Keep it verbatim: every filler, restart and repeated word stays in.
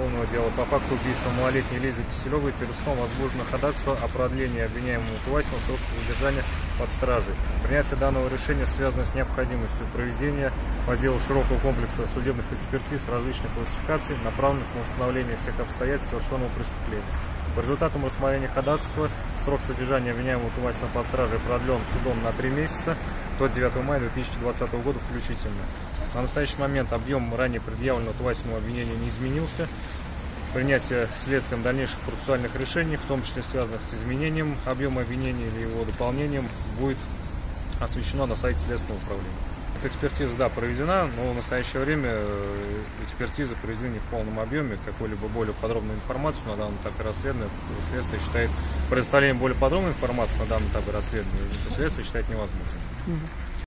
уголовного дела по факту убийства малолетней Лизы Киселевой перед судом возбуждено ходатайство о продлении обвиняемому Тувасину срока задержания под стражей. Принятие данного решения связано с необходимостью проведения по делу широкого комплекса судебных экспертиз различных классификаций, направленных на установление всех обстоятельств совершенного преступления. По результатам рассмотрения ходатайства срок содержания обвиняемого Тувасина под стражей продлен судом на три месяца до девятого мая две тысячи двадцатого года включительно. На настоящий момент объем ранее предъявленного Тувасину обвинения не изменился. Принятие следствием дальнейших процессуальных решений, в том числе связанных с изменением объема обвинения или его дополнением, будет освещено на сайте Следственного управления. Эта экспертиза, да, проведена, но в настоящее время экспертизы проведены не в полном объеме. Какую-либо более подробную информацию на данном этапе расследования следствие считает, предоставление более подробной информации на данном этапе расследования следствие считает невозможным.